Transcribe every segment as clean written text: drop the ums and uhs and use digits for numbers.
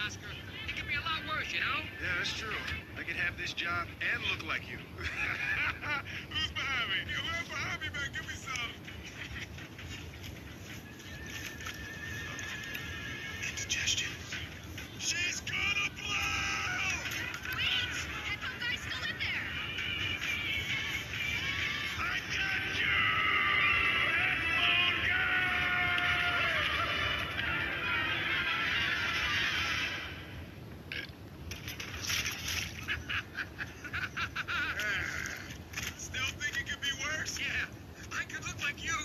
Oscar. It could be a lot worse, you know? Yeah, that's true. I could have this job and look like you. Who's behind me? Yo, whoever's behind me, man, give me some. Indigestion. She's gonna blow! Wait! That guy's still in there! I got you! Headphone Still think it could be worse? Yeah, I could look like you.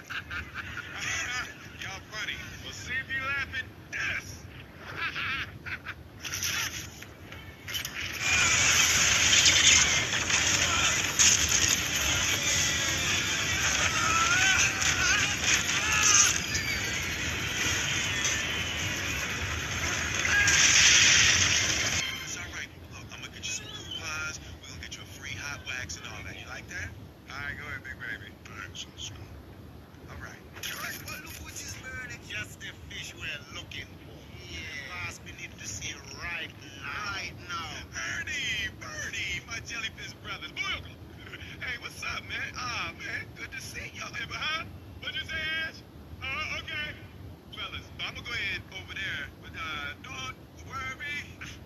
Y'all funny. We'll see if you laughing. Yes! It's all right. Look, I'm gonna get you some coupons. We're gonna get you a free hot wax and all that. You like that? All right, go ahead, big baby. Thanks, all right. Well, look what is burning. Just the fish we're looking for. Yeah. Boss, we need to see it right now. Right now. Bernie, my jellyfish brothers. Welcome. Hey, what's up, man? Man, good to see y'all. Huh? What'd you say, Ash? Okay. Fellas, I'm gonna go ahead over there, but don't worry.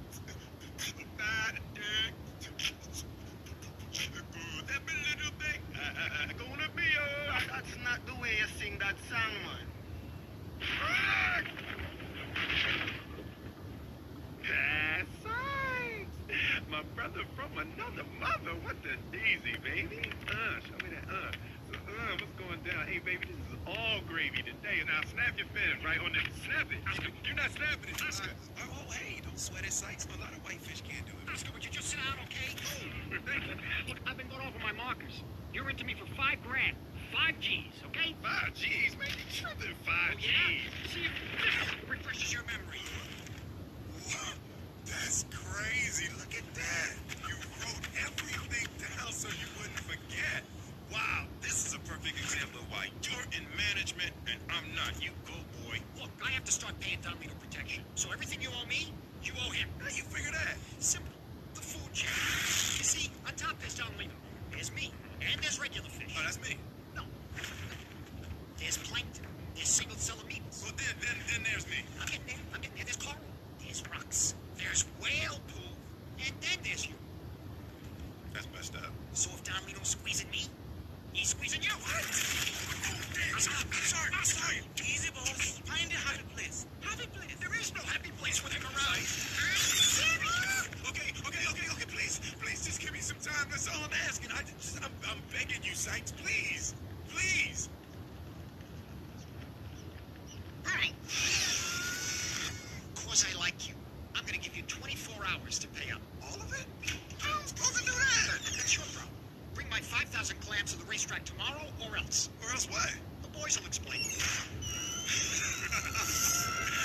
That little thing, gonna be That's not the way you sing that song, man. That's right. My brother from another mother. What the daisy, baby? Show me that. What's going down? Hey, baby, this is all gravy today. Now, snap your fin right on it. Snap it. You're not snapping it. Oh, hey, don't sweat it, Sykes. A lot of whitefish can't do it. Oscar, would you just sit down, okay? Look, I've been going over my markers. You're into me for $5 grand. 5 G's, okay? 5 G's, man. You tripping 5 G's. Yeah? See if this refreshes your memory. That's crazy. Look at that. You wrote everything down so you wouldn't forget. Wow, this is a perfect example of why you're in management and I'm not. You go, boy. Look, I have to start paying Don Lino protection. So everything you owe me, you owe him. How you figure that? Simple. The food chain. You see, on top there's Don Lino. There's me. And there's regular fish. Oh, that's me. No. There's plankton. There's single-cell amoebas. Well, then there's me. I'm getting there. There's coral. There's rocks. There's whale poo. And then there's you. That's messed up. So if Don Lino's squeezing me, he's squeezing you. What? Sorry. Easy, boss. Find a happy place. Happy place. There is no happy place with him around. Okay. Please, just give me some time. That's all I'm asking. I'm begging you, Sykes. Please. All right. 'Cause I like you, I'm gonna give you 24 hours to pay up. All of it? How am I supposed to do that? That's your problem. Bring my 5,000 clams to the racetrack tomorrow, or else. Or else what? The boys will explain.